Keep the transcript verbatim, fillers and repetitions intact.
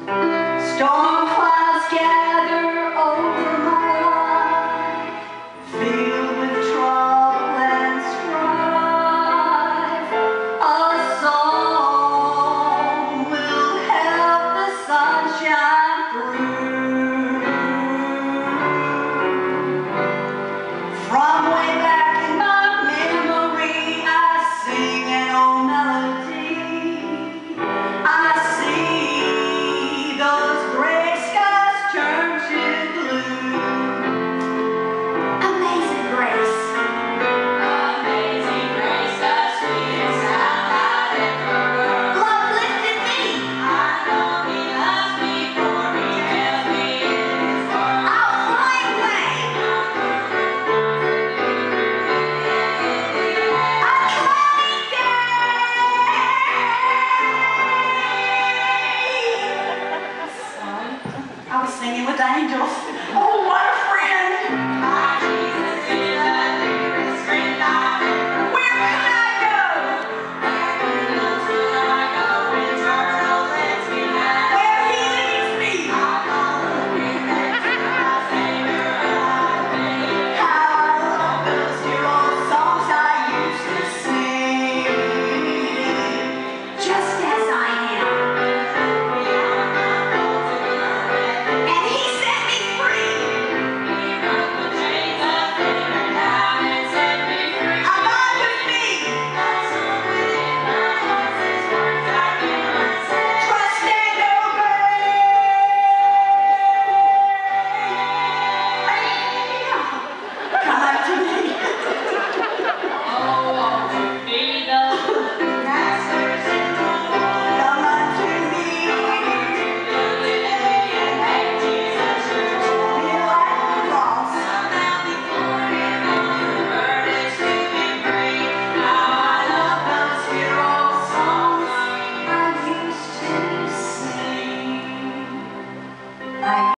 Storm clouds gather over my life, filled with trouble and strife. A song will help the sunshine through. From way back in my memory, I sing an old melody. I see those gray skies turn to blue. Amazing grace, Amazing grace, the sweetest sound I've ever heard. love lifted me. I know He loves me, for He tells me in His word. I'll fly away. A cloudy day. I was singing with angels. Oh, what a